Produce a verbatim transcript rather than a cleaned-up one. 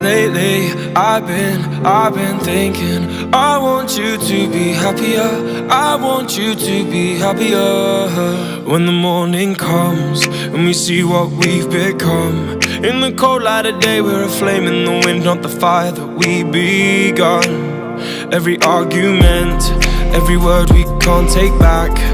Lately, I've been, I've been thinking I want you to be happier, I want you to be happier. When the morning comes and we see what we've become, in the cold light of day we're a flame in the wind, not the fire that we begun. Every argument, every word we can't take back,